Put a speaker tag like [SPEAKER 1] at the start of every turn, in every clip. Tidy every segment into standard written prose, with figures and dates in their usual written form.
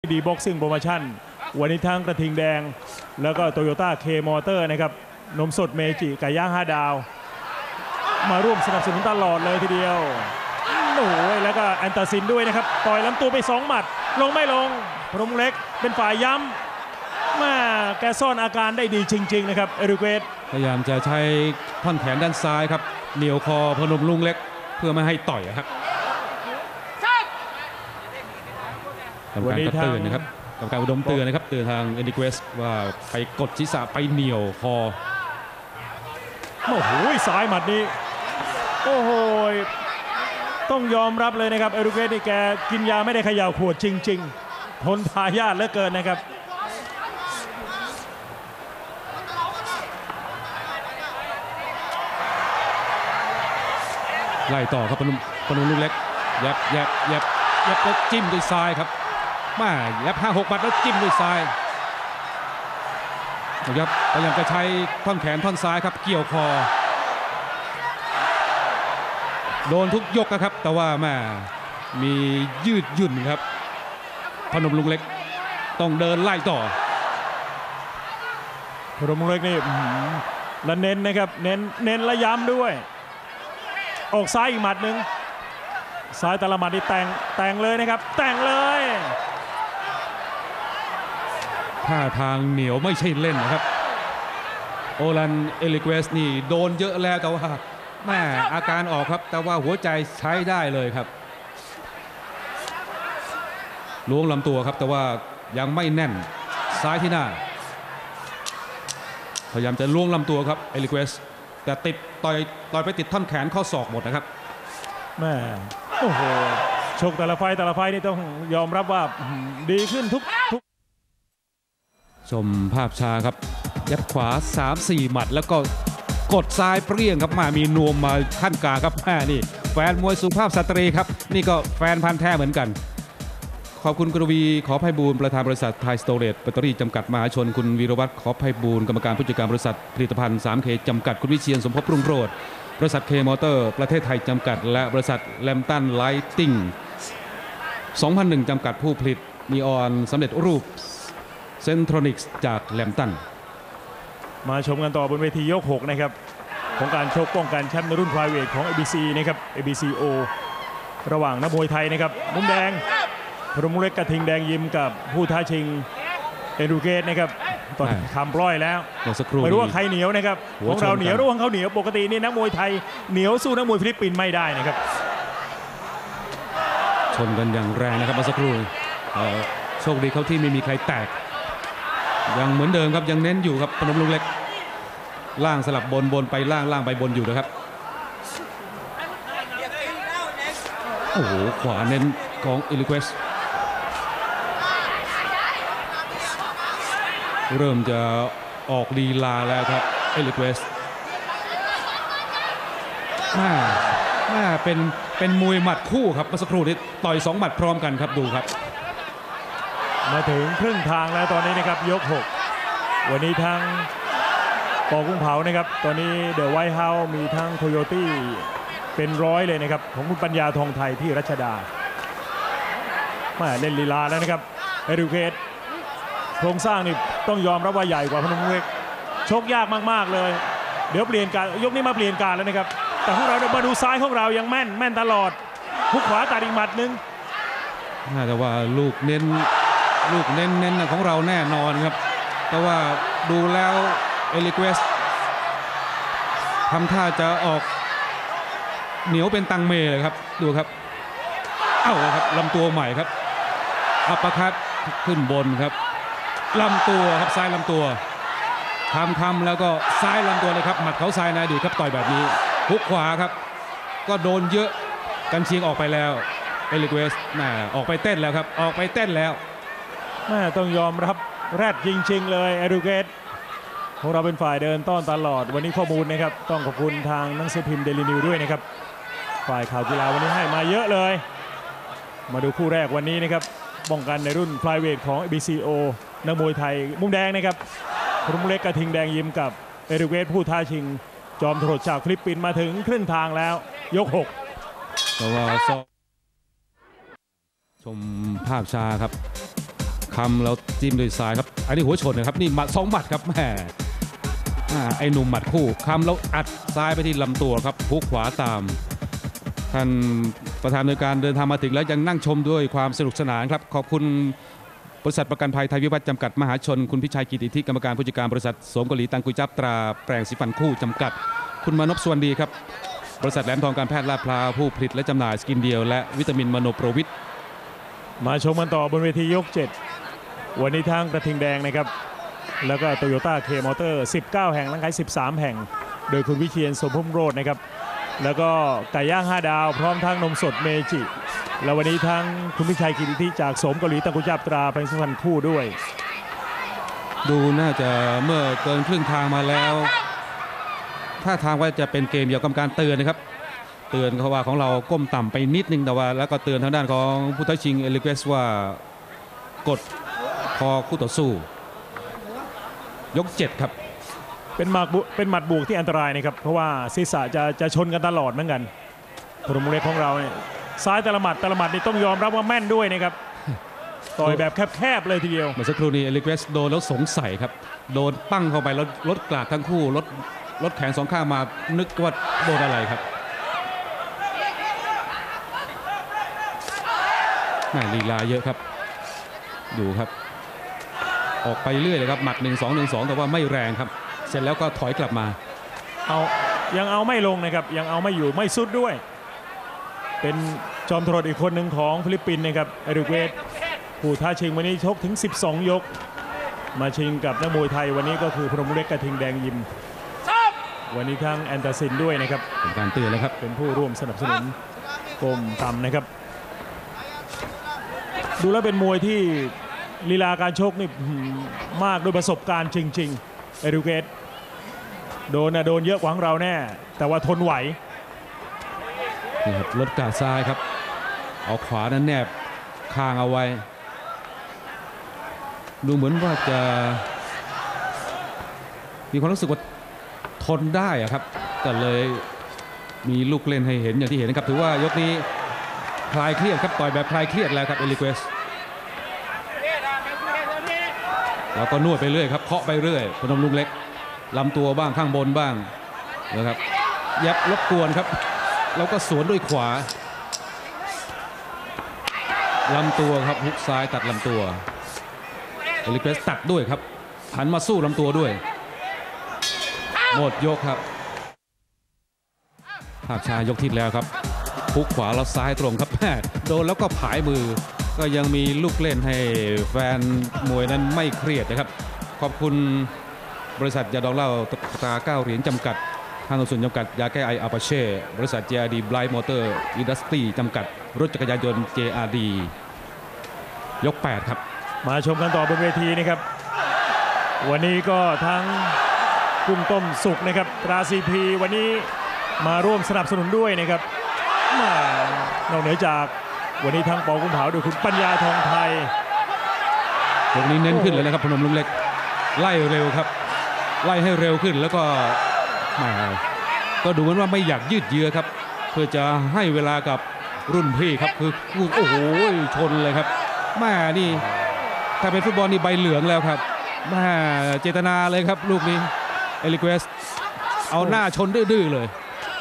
[SPEAKER 1] ดีบ็อกซิ่งโปรโมชั่นวันนี้ทั้งกระทิงแดงแล้วก็โตโยต้าเคมอเตอร์นะครับนมสดเมจิไก่ย่าง5 ดาวมาร่วมสนับสนุนตลอดเลยทีเดียวโอ้ยแล้วก็แอนตาซินด้วยนะครับต่อยลำตัวไป2 หมัดลงไม่ลงพนมเล็กเป็นฝ่ายย้ำมาแกซ่อนอาการได้ดีจริงๆนะครับเอริเกส
[SPEAKER 2] พยายามจะใช้ท่อนแขนด้านซ้ายครับเหนี่ยวคอพนมลุงเล็กเพื่อไม่ให้ต่อยครับกรรมการก็เตือนนะครับกรรมการอุดมเตือนนะครับเตือนทางเอริเกสว่าไปกดศีรษะไปเหนี่ยวคอ
[SPEAKER 1] โอ้โหซ้ายหมัดนี้โอ้โหต้องยอมรับเลยนะครับเอริเกสนี่แกกินยาไม่ได้เขย่าขวดจริงๆทนทายาทเหลือเกินนะครับ
[SPEAKER 2] ไล่ต่อครับพนมลุงเล็กยับแล้วจิ้มด้วยซ้ายครับมายับ5-6 หมัดแล้วจิ้มด้วยซ้ายนะครับพยายามจะใช้ท่อนแขนท่อนซ้ายครับเกี่ยวคอโดนทุกยกนะครับแต่ว่าแม่มียืดหยุ่นครับพนมลุงเล็กต้องเดินไล่ต่อ
[SPEAKER 1] พนมลุงเล็กนี่และเน้นนะครับเน้นและย้ำด้วยออกซ้ายอีกหมัดหนึ่งซ้ายแต่ละหมัดนี่แต่งเลยนะครับแต่งเลย
[SPEAKER 2] ท่าทางเหนียวไม่ใช่เล่นนะครับโอลันเอลิเกสนี่โดนเยอะแล้วแต่ว่าแม่อาการออกครับแต่ว่าหัวใจใช้ได้เลยครับล้วงลำตัวครับแต่ว่ายังไม่แน่นซ้ายที่หน้าพยายามจะล้วงลำตัวครับเอลิเกสแต่ติดต่อยไปติดท่อนแขนข้อศอกหมดนะครับ
[SPEAKER 1] แม่โอ้โหชกแต่ละไฟนี่ต้องยอมรับว่าดีขึ้นทุก
[SPEAKER 2] ชมภาพช้าครับยัดขวา 3-4 หมัดแล้วก็กดซ้ายเปรี้ยงครับมามีนวมมาขั้นกลางครับแม่นี่แฟนมวยสุภาพสตรีครับนี่ก็แฟนพันธุ์แท้เหมือนกันขอบคุณกรวีขอไพบูลย์ประธานบริษัทไทยสโตรเรจแบตเตอรี่จำกัดมหาชนคุณวีรวัตรขอไพบูลย์กรรมการผู้จัดการบริษัทผลิตภัณฑ์ 3K จำกัดคุณวิเชียรสมภพรุ่งโรจน์บริษัทเคมอเตอร์ประเทศไทยจำกัดและบริษัทแลมตันไลติ้ง2001จำกัดผู้ผลิตนีออนสำเร็จรูปเซนทรอนิกส์จากแลมตัน
[SPEAKER 1] มาชมกันต่อบนเวทียก6นะครับของการชกป้องกันแชมป์ในรุ่นไฟเวทของ ABC นะครับ ABCO ระหว่างนักมวยไทยนะครับมุมแดงพนมเล็กกระทิงแดงยิมกับผู้ท้าชิงเอริเกสนะครับตอนคำปล้อยแล้วไม่รู้ว่าใครเหนียวนะครับของเราเหนียวหรือของเขาเหนียวปกตินี่นักมวยไทยเหนียวสู้นักมวยฟิลิปปินส์ไม่ได้นะครับ
[SPEAKER 2] ชนกันอย่างแรงนะครับเมื่อสักครู่โชคดีเขาที่ไม่มีใครแตกยังเหมือนเดิมครับยังเน้นอยู่ครับพนมลุงเล็กล่างสลับบนไปล่างไปบนอยู่นะครับโอ้โหขวาเน้นของเอลิเกสเริ่มจะออกลีลาแล้วครับเอลิเกสเป็นมวยหมัดคู่ครับเมื่อสักครู่นี้ต่อย2 หมัดพร้อมกันครับดูครับ
[SPEAKER 1] มาถึงครึ่งทางแล้วตอนนี้นะครับยก6วันนี้ทั้งปอกุ้งเผานะครับตอนนี้เดอะไวท์เฮาส์มีทั้งโคโยตี้เป็น100เลยนะครับของคุณปัญญาทองไทยที่รัชดามาเล่นลีลาแล้วนะครับเอริเกสโครงสร้างนี่ต้องยอมรับว่าใหญ่กว่าพนมเล็กชกยากมากๆเลยเดี๋ยวเปลี่ยนการยกนี้มาเปลี่ยนการแล้วนะครับแต่พวกเรามาดูซ้ายของเรายังแม่นตลอดหุกขวาตัดอีกหมัดนึง
[SPEAKER 2] แต่ว่าลูกเน้นของเราแน่นอนครับแต่ว่าดูแล้วเอลิเกสทำท่าจะออกเหนียวเป็นตังเมเลยครับดูครับเอ้าครับลำตัวใหม่ครับอัปเปอร์คัตขึ้นบนครับลำตัวครับซ้ายลำตัวทำแล้วก็ซ้ายลำตัวเลยครับหมัดเขาซ้ายนะดูครับต่อยแบบนี้ฮุกขวาครับก็โดนเยอะกันเชียงออกไปแล้วเอลิเกสออกไปเต้นแล้วครับออกไปเต้นแล้ว
[SPEAKER 1] ต้องยอมรับแรดจริงๆเลยเอริเกสของเราเป็นฝ่ายเดินต้อนตลอดวันนี้ข้อมูลนะครับต้องขอบคุณทางหนังสือพิมพ์เดลินิวด้วยนะครับฝ่ายข่าวกีฬาวันนี้ให้มาเยอะเลยมาดูคู่แรกวันนี้นะครับป้องกันในรุ่นไฟเวทของ ABCO นักมวยไทยมุมแดงนะครับพนมเล็กกระทิงแดงยิมกับเอริเกสผู้ท้าชิงจอมโหดจากฟิลิปปินส์มาถึงครึ่งทางแล้วยก6
[SPEAKER 2] แต่ว่าชมภาพช้าครับคำแล้วจิ้มด้วยซ้ายครับอันนี้หัวชนนะครับนี่หมัด2 หมัดครับแหมไอ้หนุ่มหมัดคู่คำแล้วอัดซ้ายไปที่ลำตัวครับพุกขวาตามท่านประธานในการเดินทางมาถึงแล้วยังนั่งชมด้วยความสนุกสนานครับขอบคุณบริษัทประกันภัยไทยวิวัฒน์จำกัดมหาชนคุณพิชัยกิติธิกรรมการผู้จัดการบริษัทโสมเกาหลีตังกุยจับตราแปรงสีฟันคู่จำกัดคุณมานพสวนดีครับบริษัทแหลมทองการแพทย์ลาดพร้าวผู้ผลิตและจำหน่ายสกินเดียวและวิตามินมโนโปรวิท
[SPEAKER 1] มาชมกันต่อบนเวทียก 7 วันนี้ทางกระทิงแดงนะครับแล้วก็โตโยต้าเคมอเตอร์19 แห่งร่างกาย13 แห่งโดยคุณวิเชียรสมพงษ์โรจน์นะครับแล้วก็ไก่ย่าง5 ดาวพร้อมทั้งนมสดเมจิแล้ววันนี้ทางคุณพิชัยกิติธิจากโสมเกาหลีตังกุยจับตราเป็นสุพรรณคู่ด้วย
[SPEAKER 2] ดูน่าจะเมื่อเกินครึ่งทางมาแล้วถ้าทางว่าจะเป็นเกมเดียวกับการเตือนนะครับเตือนเขาว่าของเราก้มต่ำไปนิดนึงแต่ว่าแล้วก็เตือนทางด้านของผู้ท้าชิงเอลิเกสว่ากดคอคู่ต่อสู้ยก 7 ครับ
[SPEAKER 1] เป็นหมัดบวกที่อันตรายนะครับเพราะว่าศีรษะจะชนกันตลอดเหมือนกันพรหมเล็กของเราเนี่ยซ้ายแต่ละหมัดนี่ต้องยอมรับว่าแม่นด้วยนะครับต่อยแบบแคบๆเลยทีเดียว
[SPEAKER 2] เมื่อสักครู่นี้เอลิเกสโดนแล้วสงสัยครับโดนปั้งเข้าไปแล้วลดกลาดทั้งคู่ลดแขน2 ข้างมานึกว่าโดนอะไรครับลีลาเยอะครับดูครับออกไปเรื่อยเลยครับหมัด1-2-1-2แต่ว่าไม่แรงครับเสร็จแล้วก็ถอยกลับมา
[SPEAKER 1] ยังเอาไม่ลงนะครับยังเอาไม่อยู่ไม่สุดด้วยเป็นจอมทรหดอีกคนหนึ่งของฟิลิปปินส์นะครับเอริกเวสผู้ท้าชิงวันนี้ชกถึง12 ยกมาชิงกับนักมวยไทยวันนี้ก็คือพรหมเล็กกระทิงแดงยิมวันนี้ทั้งแอนเดอร์สันด้วยนะครับ
[SPEAKER 2] เป็นการเตือนแล้วครับ
[SPEAKER 1] เป็นผู้ร่วมสนับสนุนกรมต่ำนะครับดูแล้วเป็นมวยที่ลีลาการชกนี่มากด้วยประสบการณ์จริงๆเอริกเวสโดนเยอะกว่าของเราแน่แต่ว่าทนไหว
[SPEAKER 2] นี่ครับลดกาดซ้ายครับเอาขวานั้นแนบคางเอาไว้ดูเหมือนว่าจะมีความรู้สึกว่าทนได้ครับแต่เลยมีลูกเล่นให้เห็นอย่างที่เห็นนะครับถือว่ายกนี้คลายเครียดครับต่อยแบบคลายเครียดแล้วครับเอลิเกสแล้วก็นวดไปเรื่อยครับเคาะไปเรื่อยพนมลุงเล็กลำตัวบ้างข้างบนบ้างนะครับยับรบกวนครับแล้วก็สวนด้วยขวาลำตัวครับฮุกซ้ายตัดลำตัวเอลิเกสตัดด้วยครับหันมาสู้ลำตัวด้วยหมดยกครับภาพช้ายกที่แล้วครับฮุกขวาแล้วซ้ายตรงครับโดนแล้วก็ผายมือก็ยังมีลูกเล่นให้แฟนมวยนั้นไม่เครียดนะครับขอบคุณบริษัทยาดองเหล้าตรา9 เหรียญจำกัดห้างหุ้นส่วนจำกัดยาแก้ไออาปาเช่บริษัท JRD Blind Motor Industry จำกัดรถจักรยานยนต์ JRD ยก 8 ครับ
[SPEAKER 1] มาชมกันต่อบนเวทีนะครับวันนี้ก็ทั้งกุ้งต้มสุกนะครับตราซีพีวันนี้มาร่วมสนับสนุนด้วยนะครับนอกเหนือจากวันนี้ทั้งปอกุ้งเผาโดยคุณปัญญาทองไทย
[SPEAKER 2] ตรงนี้เน้นขึ้นเลยนะครับพนมลุงเล็กไล่เร็วครับไล่ให้เร็วขึ้นแล้วก็ดูเหมือนว่าไม่อยากยืดเยื้อครับเพื่อจะให้เวลากับรุ่นพี่ครับคือโอ้โหชนเลยครับนี่ถ้าเป็นฟุตบอลนี่ใบเหลืองแล้วครับเจตนาเลยครับลูกนี้เอลิเกสเอาหน้าชนดื้อเลย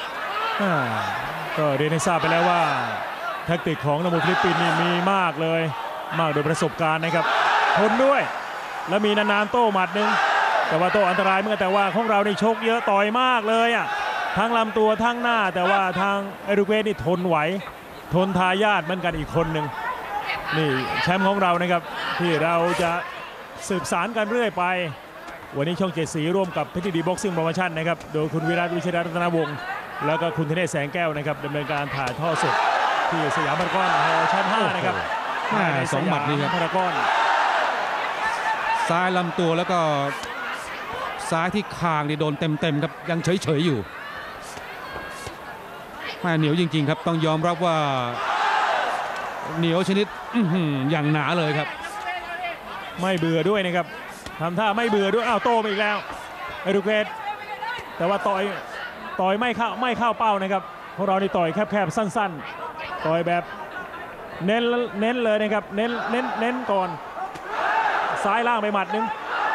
[SPEAKER 1] ก็เรียนให้ทราบไปแล้วว่าแทคติกของนักมวยฟิลิปปินส์นี่มีมากเลยมากโดยประสบการณ์นะครับทนด้วยแล้วมีนานๆโต้หมัดหนึ่งแต่ว่าโต้อันตรายเหมือนกันแต่ว่าของเรานี่ชกเยอะต่อยมากเลยทั้งลำตัวทั้งหน้าแต่ว่าทางเอริกเวสนี่ทนไหวทนทายาทเหมือนกันอีกคนหนึ่งนี่แชมป์ของเรานะครับที่เราจะสืบสารกันเรื่อยไปวันนี้ช่อง7 สีร่วมกับเพชรดีบ็อกซิ่งโปรโมชั่นนะครับโดยคุณวิรัตวิชัยรัตนวงศ์แล้วก็คุณธเนศแสงแก้วนะครับดำเนินการถ่ายทอดสดที่สยามพารากอนชั้น5นะครับ
[SPEAKER 2] 2 หมัดนี่ครับ
[SPEAKER 1] พารากอน
[SPEAKER 2] ซ้ายลำตัวแล้วก็ซ้ายที่คางนี่โดนเต็มครับยังเฉยอยู่เหนียวจริงๆครับต้องยอมรับว่าเหนียวชนิดอย่างหนาเลยครับ
[SPEAKER 1] ไม่เบื่อด้วยนะครับทำท่าไม่เบื่อด้วยโต้ไปอีกแล้วเอริกเวสแต่ว่าต่อยไม่เข้าเป้านะครับพวกเรานี่ต่อยแคบๆสั้นๆต่อยแบบเน้นเลยนะครับเน้นก่อนซ้ายล่างไปหมัดนึง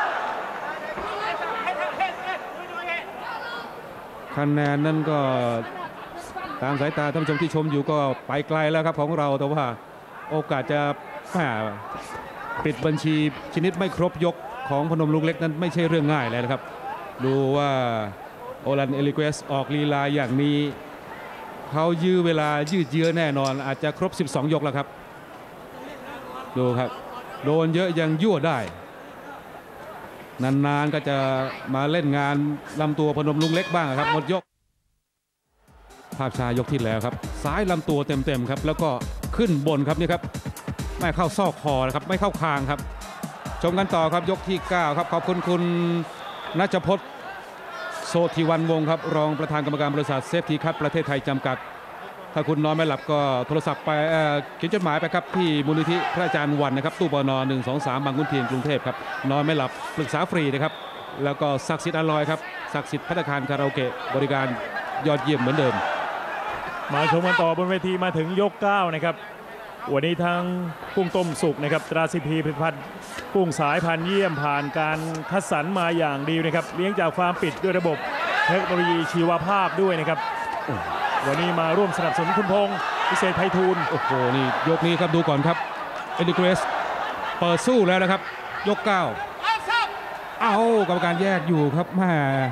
[SPEAKER 2] คะแนนนั้นก็ตามสายตาท่านผู้ชมที่ชมอยู่ก็ไปไกลแล้วครับของเราแต่ว่าโอกาสจะปิดบัญชีชนิดไม่ครบยกของพนมรุ้งเล็กนั้นไม่ใช่เรื่องง่ายเลยนะครับดูว่าโอลันเอลิเกสออกลีลาอย่างนี้เขายื้อเวลายืดเยื้อแน่นอนอาจจะครบ12ยกแล้วครับดูครับโดนเยอะยังยั่วได้นานๆก็จะมาเล่นงานลำตัวพนมรุ้งเล็กบ้างครับหมดยกภาพชายกที่แล้วครับซ้ายลำตัวเต็มๆครับแล้วก็ขึ้นบนครับนี่ครับไม่เข้าซอกคอนะครับไม่เข้าคางครับชมกันต่อครับยกที่9ครับขอบคุณคุณณัชพจน์โสธิวันวงศ์ครับรองประธานกรรมการบริษัทเซฟทีคัทประเทศไทยจำกัดถ้าคุณนอนไม่หลับก็โทรศัพท์ไปเขียนจดหมายไปครับที่มูลนิธิพระอาจารย์วันนะครับตู้ปน123บางขุนเทียนกรุงเทพครับนอนไม่หลับปรึกษาฟรีนะครับแล้วก็ศักดิ์สิทธิ์อร่อยครับศักดิ์สิทธิ์ภัตตาคารคาราโอเกะบริการยอดเยี่ยมเหมือนเดิม
[SPEAKER 1] มาชมกันต่อบนเวทีมาถึงยก9นะครับวันนี้ทั้งกุ้งต้มสุกนะครับตราซีพีผลิตภัณฑ์กุ้งสายพันธุ์เยี่ยมผ่านการคัดสรรมาอย่างดีนะครับเลี้ยงจากฟาร์มปิดด้วยระบบเทคโนโลยีชีวภาพด้วยนะครับวันนี้มาร่วมสนับสนุนคุณพงษ์พิเศษไพฑูรย์
[SPEAKER 2] โอ้โหนี่ยกนี้ครับดูก่อนครับเอลิเกรสเปิดสู้แล้วนะครับยก9เอากรรมการแยกอยู่ครับแม่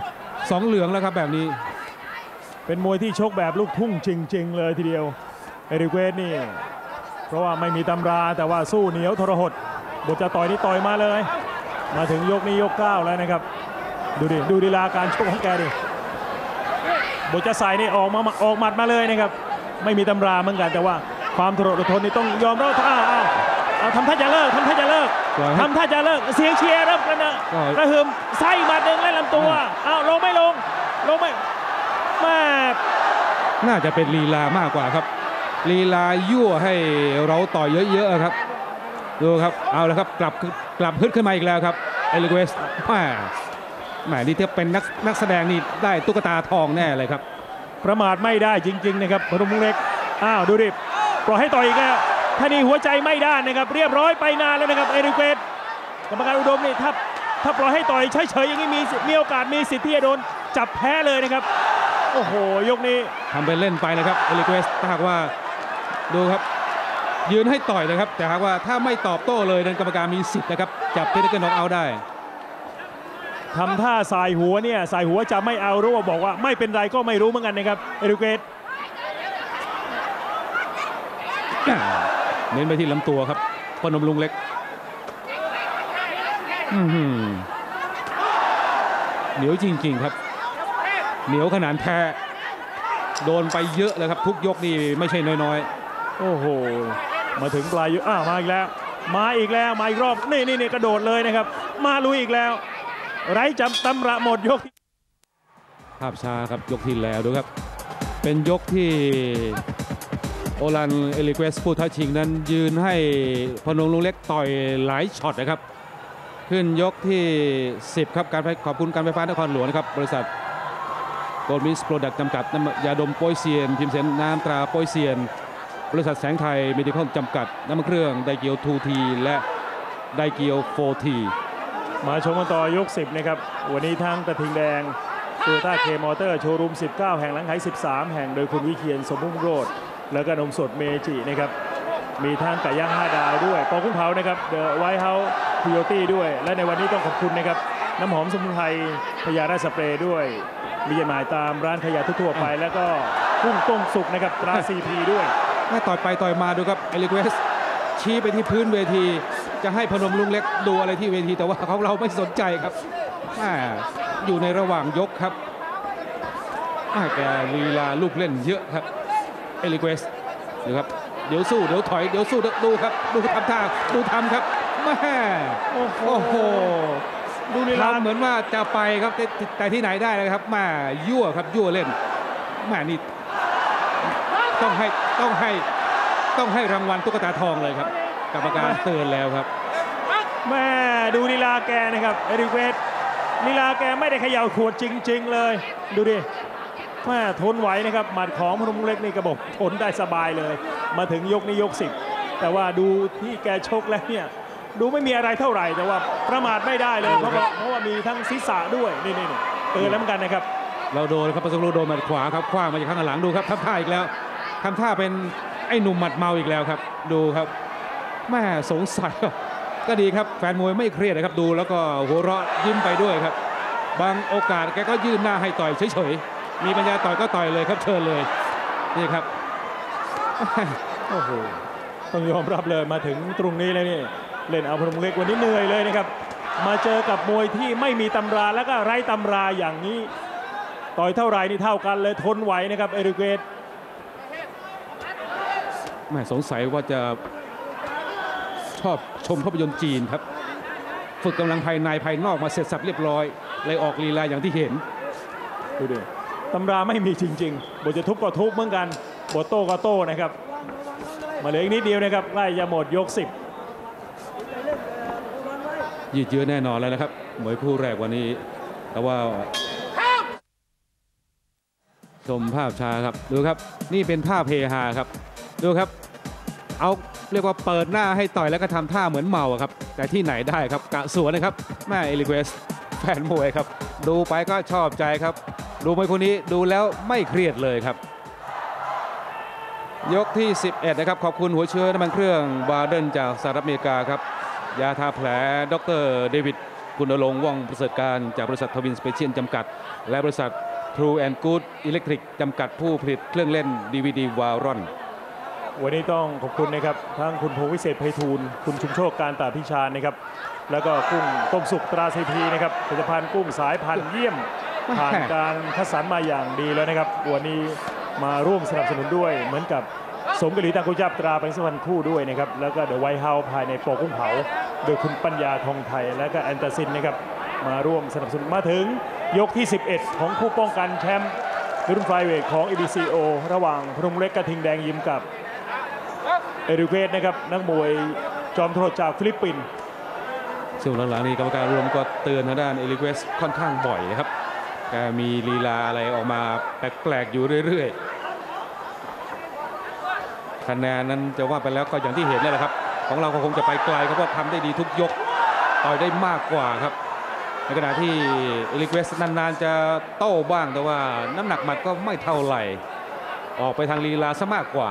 [SPEAKER 2] 2เหลืองแล้วครับแบบนี้
[SPEAKER 1] เป็นมวยที่ชกแบบลูกทุ่งจริงๆเลยทีเดียวเอริเกสนี่เพราะว่าไม่มีตำราแต่ว่าสู้เหนียวทรหดบทจะต่อยนี่ต่อยมาเลยมาถึงยกนี้ยก9แล้วนะครับดูดีลาการชกของแกดิบทจะใส่นี่ออกหมัดมาเลยนะครับไม่มีตำราเหมือนกันแต่ว่าความทรหดอดทนนี่ต้องยอมรับทำท่าจะเลิกเสียงเชียร์เริ่มกระหึ่มไส้หมัดหนึ่งและลำตัวลงไม่
[SPEAKER 2] น่าจะเป็นลีลามากกว่าครับลีลายั่วให้เราต่อยเยอะๆครับดูครับเอาแล้วครับกลับฮึดขึ้นมาอีกแล้วครับเอลิเกสแหมนี่ถ้าเป็นนักแสดงนี่ได้ตุ๊กตาทองแน่เลยครับ
[SPEAKER 1] ประมาทไม่ได้จริงๆนะครับพนมรุ้งเล็กดูดิปล่อยให้ต่อยอีกแล้วท่านี่หัวใจไม่ด้านนะครับเรียบร้อยไปนานแล้วนะครับเอลิเกสกรรมการอุดมนี่ถ้าปล่อยให้ต่อยเฉยๆอย่างนี้มีโอกาสมีสิทธิ์ที่จะโดนจับแพ้เลยนะครับโอ้โหยกนี้
[SPEAKER 2] ทำไปเล่นไปนะครับเอลิเกสถ้าหากว่าดูครับยืนให้ต่อยนะครับแต่หากว่าถ้าไม่ตอบโต้เลยนั้นกรรมการมีสิทธิ์นะครับจับเทคนิคน็อกเอาท์ได้
[SPEAKER 1] ทำท่าสายหัวเนี่ยสายหัวจะไม่เอาหรือว่าบอกว่าไม่เป็นไรก็ไม่รู้เหมือนกันนะครับเอลิเกส
[SPEAKER 2] เน้นไปที่ลำตัวครับพนมรุ้งเล็กเหนียวจริงๆครับเหนียวขนาดแพ้โดนไปเยอะเลยครับทุกยกนี่ไม่ใช่น้อย
[SPEAKER 1] ๆโอ้โหมาถึงปลายยกมาอีกแล้วมาอีกรอบนี่กระโดดเลยนะครับมาลุยอีกแล้วไร้จำตำระหมดยก
[SPEAKER 2] ภาพช้าครับยกที่แล้วดูครับเป็นยกที่โอลันเอลิเกสผู้ท้าชิงนั้นยืนให้พนมรุ้งเล็กต่อยหลายช็อตนะครับขึ้นยกที่10ครับขอบคุณการไฟฟ้านครหลวงนะครับบริษัทโกลด์มิสโปรดักต์จำกัดน้ำยาดมโปยเซียนพิมพ์เสนน้ำตราโปยเซียนบริษัทแสงไทยเมดิคอลจำกัดน้ำมันเครื่องไดเกียว 2T และไดเกียว 4T
[SPEAKER 1] มาชมกันต่อยก10นะครับวันนี้ทั้งกระทิงแดงโตโยต้าเคมอเตอร์โชว์รูม19แห่งหลังไถ13แห่งโดยคุณวิเชียรสมพุ่มโรจน์แล้วก็นมสดเมจินะครับมีทั้งไก่ย่าง5 ดาวด้วยปอกุ้งเผานะครับเดอะไวท์เฮาส์พิโอตี้ด้วยและในวันนี้ต้องขอบคุณนะครับน้ำหอมสมุนไพรพญาราชสเปรย์ด้วยมีจำหน่ายตามร้านขายยาทั่วไปแล้วก็กุ้งต้มสุกนะครับตราซีพีด้วย
[SPEAKER 2] ไม่ต่อยไปต่อยมาดูครับเอลิเกสชี้ไปที่พื้นเวทีจะให้พนมรุ้งเล็กดูอะไรที่เวทีแต่ว่าเขาเราไม่สนใจครับอยู่ในระหว่างยกครับแกลีลาลูกเล่นเยอะครับเอลิเกสดูครับเดี๋ยวสู้เดี๋ยวถอยเดี๋ยวสู้ดูครับดูทำท่าดูทำครับแม่โอ้โหดูลีลาเหมือนว่าจะไปครับแต่ที่ไหนได้นะครับแม่ยั่วครับยั่วเล่นแม่นี่ต้องให้รางวัลตุ๊กตาทองเลยครับกรรมการเตือนแล้วครับ
[SPEAKER 1] แม่ดูลีลาแกนะครับเอริเกสลีลาแกไม่ได้เขย่าขวดจริงๆเลยดูดิแม่ทนไหวนะครับหมัดของพนมรุ้งเล็กนี่กระบอกทนได้สบายเลยมาถึงยกนี้ยก10แต่ว่าดูที่แกชกแล้วเนี่ยดูไม่มีอะไรเท่าไหร่แต่ว่าประมาทไม่ได้เลยเพราะว่ามีทั้งศีรษะด้วยนี่เตือนแล้วเหมือนกันนะครับ
[SPEAKER 2] เราโดนครับประสงค์โดนหมัดขวาครับคว้างมาจากข้างหลังดูครับทำท่าอีกแล้วทำท่าเป็นไอ้หนุ่มหมัดเมาอีกแล้วครับดูครับแม่สงสัยก็ดีครับแฟนมวยไม่เครียดนะครับดูแล้วก็หัวเราะยิ้มไปด้วยครับบางโอกาสแกก็ยื่นหน้าให้ต่อยเฉยๆมีปัญญาต่อยก็ต่อยเลยครับเชิญเลยนี่ครับ
[SPEAKER 1] โอ้โหต้องยอมรับเลยมาถึงตรงนี้เลยนี่เล่นเอาพนมเล็กวันนี้เหนื่อยเลยนะครับมาเจอกับมวยที่ไม่มีตำราแล้วก็ไร้ตำราอย่างนี้ต่อยเท่าไรนี่เท่ากันเลยทนไหวนะครับเอริเกต
[SPEAKER 2] แม่สงสัยว่าจะชอบชมภาพยนตร์จีนครับฝึกกำลังภายในภายนอกมาเสร็จสับเรียบร้อยเลยออกลีลาอย่างที่เห็น
[SPEAKER 1] ดูดิตำราไม่มีจริงๆบทจะทุบก็ทุบเหมือนกันบทโต้ก็โต้นะครับมาเหลืออีกนิดเดียวนะครับใกล้จะหมดยก10
[SPEAKER 2] ยืดเยื้อแน่นอนแล้วนะครับมวยคู่แรกวันนี้แต่ว่าชมภาพช้าครับดูครับนี่เป็นภาพเฮฮาครับดูครับเอาเรียกว่าเปิดหน้าให้ต่อยแล้วก็ทำท่าเหมือนเมาครับแต่ที่ไหนได้ครับกะสวนนะครับแม่เอลิเกสแฟนมวยครับดูไปก็ชอบใจครับดูมวยคนนี้ดูแล้วไม่เครียดเลยครับยกที่11นะครับขอบคุณหัวเชื้อน้ำมันเครื่องบาร์เดนจากสหรัฐอเมริกาครับยาทาแผลดรเดวิดกุณรงค์ว่องประเสริฐการจากบริษัททวินสเปเชียลจำกัดและบริษัท True and Good Electric จำกัดผู้ผลิตเครื่องเล่น DVD วาลอน
[SPEAKER 1] วันนี้ต้องขอบคุณนะครับทั้งคุณพงษ์วิเศษไพฑูรย์คุณชุมโชคการตาพิชาญนะครับแล้วก็กุ้งต้มสุกตราซีพีนะครับผลิตภัณฑ์กุ้งสายพันธุ์เยี่ยมผ่านการคัดสรรมาอย่างดีแล้วนะครับวันนี้มาร่วมสนับสนุนด้วยเหมือนกับสมกะหรี่ตังกุจับตราเป็นสุวรรณคู่ด้วยนะครับแล้วก็เดอะไวท์เฮาส์ภายในโปกุ้งเผาโดยคุณปัญญาทองไทยและก็แอนตาซินนะครับมาร่วมสนับสนุนมาถึงยกที่11ของคู่ป้องกันแชมป์รุ่นไฟเวทของ EBCO ระหว่างพนมเล็กกระทิงแดงยิมกับเอริเกตนะครับนักมวยจอมโทษจากฟิลิปปินส์
[SPEAKER 2] ช่วงหลังๆนี้กรรมการรวมก็เตือนทางด้านเอริเกตค่อนข้างบ่อยนะครับแกมีลีลาอะไรออกมาแปลกๆอยู่เรื่อยๆคะแนนนั้นจะว่าไปแล้วก็อย่างที่เห็นนี่แหละครับของเราก็คงจะไปไกลเพราะว่าทำได้ดีทุกยกต่อยได้มากกว่าครับในขณะที่เอริเกตนานๆจะโต้บ้างแต่ว่าน้ำหนักหมัดก็ไม่เท่าไหร่ออกไปทางลีลาซะมากกว่า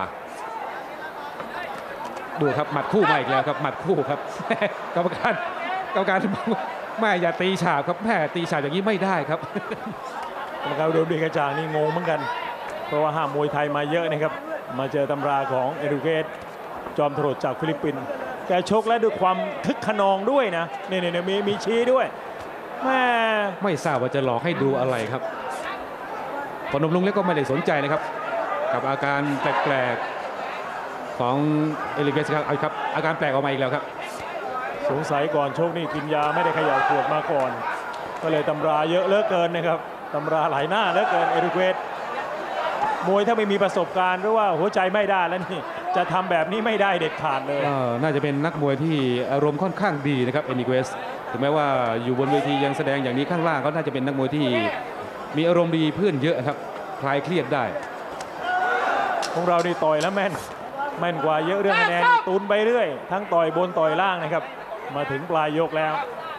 [SPEAKER 2] ดูครับหมัดคู่มาอีกแล้วครับหมัดคู่ครับกรรมการแม่อย่าตีฉาบครับแม่ตีฉาบอย่างนี้ไม่ได้ครับ
[SPEAKER 1] กรรมการโดนดีกระจ่างนี่งงเหมือนกันเพราะว่าห้ามมวยไทยมาเยอะนะครับมาเจอตำราของเอริเกตจอมโหดจากฟิลิปปินส์แกชกและด้วยความทึกขนองด้วยนะนี่มีชี้ด้วยแม่
[SPEAKER 2] ไม่ทราบว่าจะหลอกให้ดูอะไรครับพนมรุ้งเล็กก็ไม่ได้สนใจนะครับกับอาการแปลกๆของเอลิเกสครับอาการแปลกออกมาอีกแล้วครับ
[SPEAKER 1] สงสัยก่อนชกนี่กินยาไม่ได้เขย่าขวดมาก่อนก็เลยตำราเยอะเหลือเกินนะครับตำราหลายหน้าเหลือเกินเอริเกสมวยถ้าไม่มีประสบการณ์หรือว่าหัวใจไม่ได้แล้วนี่จะทำแบบนี้ไม่ได้เด็ดขาดเลย
[SPEAKER 2] น่าจะเป็นนักมวยที่อารมณ์ค่อนข้างดีนะครับเอริเกสถึงแม้ว่าอยู่บนเวทียังแสดงอย่างนี้ข้างล่างก็น่าจะเป็นนักมวยที่มีอารมณ์ดีเพื่อนเยอะครับคลายเครียดได้
[SPEAKER 1] ของเรานี่ต่อยแล้วแม่นกว่าเยอะเรื่องคะแนนตุนไปเรื่อยทั้งต่อยบนต่อยล่างนะครับมาถึงปลายยกแล้ว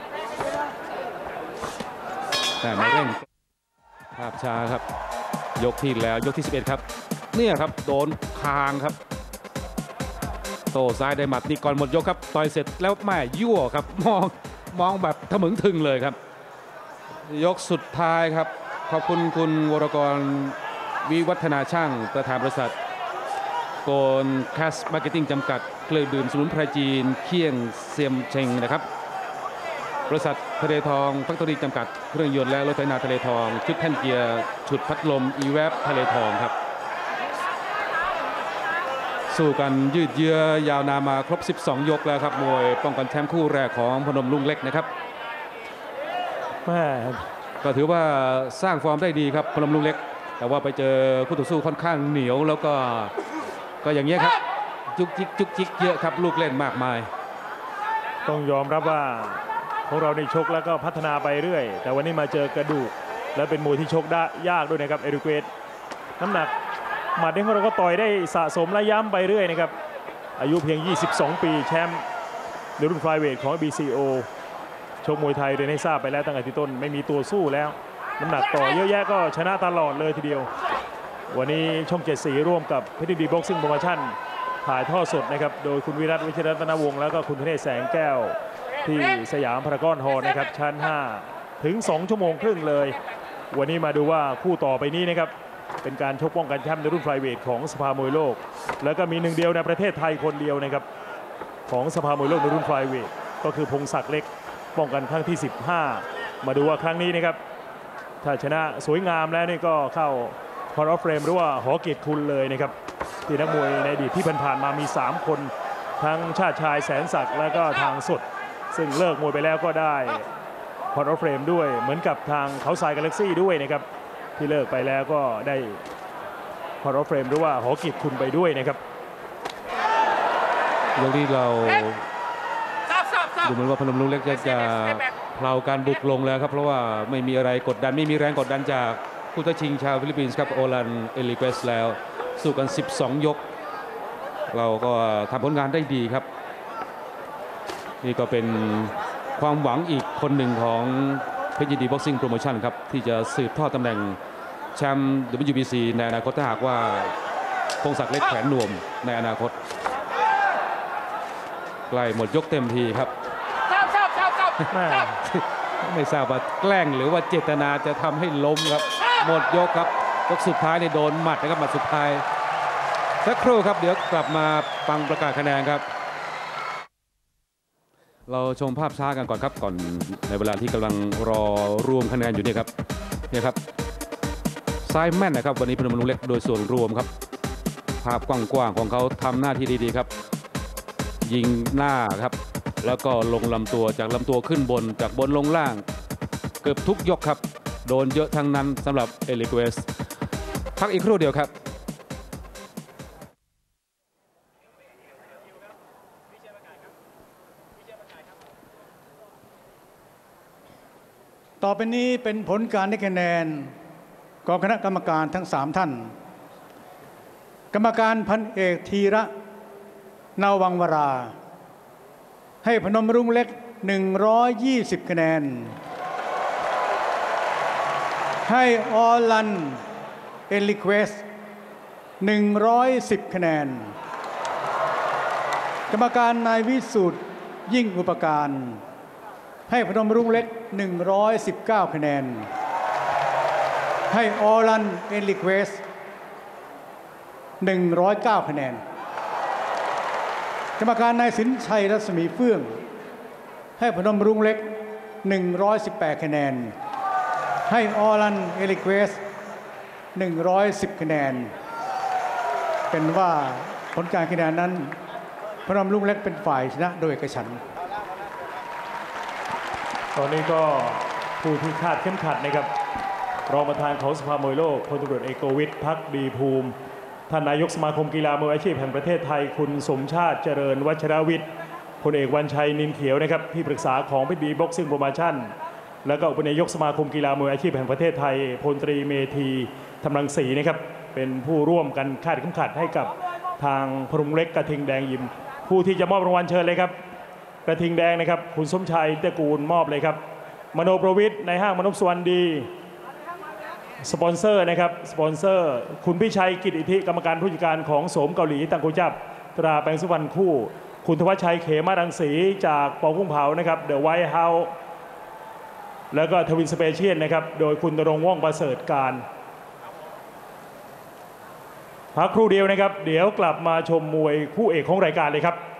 [SPEAKER 2] แต่ไม่เร่งภาพช้าครับยกที่แล้วยกที่11ครับเนี่ยครับโดนคางครับโต้ซ้ายได้หมัดนี่ก่อนหมดยกครับต่อยเสร็จแล้วแม่ยั่วครับมองแบบทะมึงถึงเลยครับยกสุดท้ายครับขอบคุณคุณวรกรวิวัฒนาช่างประธานบริษัทโกลแคสมาร์เก็ตติ้งจำกัดเครื่องดื่มสมุนไพรจีนเคี่ยงเซียมเชงนะครับบริษัททะเลทองแฟคทอรี่จำกัดเครื่องยนต์และรถไถนาทะเลทองชุดแท่นเกียร์ชุดพัดลมอีแวบทะเลทองครับสู้กันยืดเยื้อยาวนานมาครบ12ยกแล้วครับมวยป้องกันแชมป์คู่แรกของพนมรุ้งเล็กนะครับก็ถือว่าสร้างฟอร์มได้ดีครับพนมรุ้งเล็กแต่ว่าไปเจอคู่ต่อสู้ค่อนข้างเหนียวแล้วก็อย่างเงี้ยครับจุกจิกเยอะครับลูกเล่นมากมาย
[SPEAKER 1] ต้องยอมรับว่าของเราในชกแล้วก็พัฒนาไปเรื่อยแต่วันนี้มาเจอกระดูกและเป็นมวยที่ชกได้ยากด้วยนะครับเอริเกตน้ำหนักหมัดของเราก็ต่อยได้สะสมและย้ำไปเรื่อยนะครับอายุเพียง22 ปีแชมป์ในรุ่นไฟเวทของ BCO ชกมวยไทยเรียนให้ทราบไปแล้วตั้งแต่ที่ต้นไม่มีตัวสู้แล้วน้ำหนักต่อเยอะแยะก็ชนะตลอดเลยทีเดียววันนี้ช่อง7 สีร่วมกับเพชรยินดีบ็อกซิ่งโปรโมชั่นถ่ายทอดสดนะครับโดยคุณวิรัตวิชรัตนวงศ์แล้วก็คุณธเนศแสงแก้วที่สยามพารากอนฮอลล์นะครับชั้น5ถึง2 ชั่วโมงครึ่งเลยวันนี้มาดูว่าคู่ต่อไปนี้นะครับเป็นการชกป้องกันแชมป์ในรุ่นไฟเวทของสภามวยโลกแล้วก็มีหนึ่งเดียวในประเทศไทยคนเดียวนะครับของสภามวยโลกในรุ่นไฟเวทก็คือพงศักดิ์เล็กป้องกันครั้งที่15มาดูว่าครั้งนี้นะครับถ้าชนะสวยงามแล้วนี่ก็เข้าพอร์ตเฟรมหรือว่าหอเกียรติคุณเลยนะครับที่นักมวยในอดีตที่ผ่านมามี3 คนทั้งชาติชายแสนศักดิ์และก็ทางสดซึ่งเลิกมวยไปแล้วก็ได้พอร์ตเฟรมด้วยเหมือนกับทางเขาทรายกาแล็กซี่ด้วยนะครับที่เลิกไปแล้วก็ได้พอร์ตเฟรมหรือว่าหอเกียรติคุณไปด้วยนะครับ
[SPEAKER 2] อย่างที่เราดูเหมือนว่าพนมรุ้งเล็กจะเพลาการบุกลงแล้วครับเพราะว่าไม่มีอะไรกดดันไม่มีแรงกดดันจากผู้ท้าชิงชาวฟิลิปปินส์ครับโอลันเอลิเกสแล้วสู้กัน12 ยกเราก็ทำผลงานได้ดีครับนี่ก็เป็นความหวังอีกคนหนึ่งของเพชรยินดีบ็อกซิ่งโปรโมชั่นครับที่จะสืบทอดตำแหน่งแชมป์ WBC ในอนาคตถ้าหากว่าพงศักดิ์เล็กแขวนนวมในอนาคตใกล้หมดยกเต็มทีครับไม่ทราบว่าแกล้งหรือว่าเจตนาจะทำให้ล้มครับหมดยกครับยกสุดท้ายในโดนหมัดนะครับหมัดสุดท้ายสักครู่ครับเดี๋ยวกลับมาฟังประกาศคะแนนครับเราชมภาพช้ากันก่อนครับก่อนในเวลาที่กำลังรอรวมคะแนนอยู่เนี่ยครับเนี่ยครับซ้ายแม่นนะครับวันนี้พนมรุ้งเล็กโดยส่วนรวมครับภาพกว้างๆของเขาทำหน้าที่ดีๆครับยิงหน้าครับแล้วก็ลงลำตัวจากลำตัวขึ้นบนจากบนลงล่างเกือบทุกยกครับโดนเยอะทั้งนั้นสำหรับเอลิเกสพักอีกครู่เดียวครับ
[SPEAKER 3] ต่อไปนี้เป็นผลการให้คะแนนของคณะกรรมการทั้ง3 ท่านกรรมการพันเอกธีระนาวังวราให้พนมรุ้งเล็ก120 คะแนนให้ออลันเอลิเควส110 คะแนนกรรมการนายวิสุทธิ์ยิ่งอุปการให้พนมรุ้งเล็ก119 คะแนนให้ออลันเอลิเควส109 คะแนนกรรมการนายสินชัยรัศมีเฟื่องให้พนมรุ้งเล็ก118 คะแนนให้ออลันเอลิเควส110 คะแนนเป็นว่าผลการคะแนนนั้นพนมรุ้งเล็กเป็นฝ่ายชนะโดยเอกฉันท์
[SPEAKER 1] ตอนนี้ก็ผู้ที่คาดเข้มขัดนะครับรองประธานของสภามวยโลกพลตำรวจเอกโกวิทภักดีภูมิท่านนายกสมาคมกีฬามวยอาชีพแห่งประเทศไทยคุณสมชาติเจริญวัชรวิทย์พลเอกวันชัยนินเขียวนะครับที่ปรึกษาของเพชรยินดีบ็อกซิ่งโปรโมชั่นแล้วก็อุปนายกสมาคมกีฬามวยอาชีพแห่งประเทศไทยพลตรีเมธีธำรังสีนะครับเป็นผู้ร่วมกันคาดเข้มขัดให้กับทางพนมเล็กกระทิงแดงยิมผู้ที่จะมอบรางวัลเชิญเลยครับกระทิงแดงนะครับคุณสมชัยตระกูลมอบเลยครับมโนประวิทย์ในห้างมนพสุวรรณดีสปอนเซอร์นะครับสปอนเซอร์คุณพิชัยกิตอิทธิกรรมการผู้จัดการของโสมเกาหลีตังกุจับตราแปลงสุวรรณคู่คุณธวัชชัยเขมารังสีจากปอกุ้งเผานะครับเดอะไวท์เฮาส์แล้วก็ทวินสเปเชียลนะครับโดยคุณณรงค์ว่องประเสริฐการพักครู่เดียวนะครับเดี๋ยวกลับมาชมมวยคู่เอกของรายการเลยครับ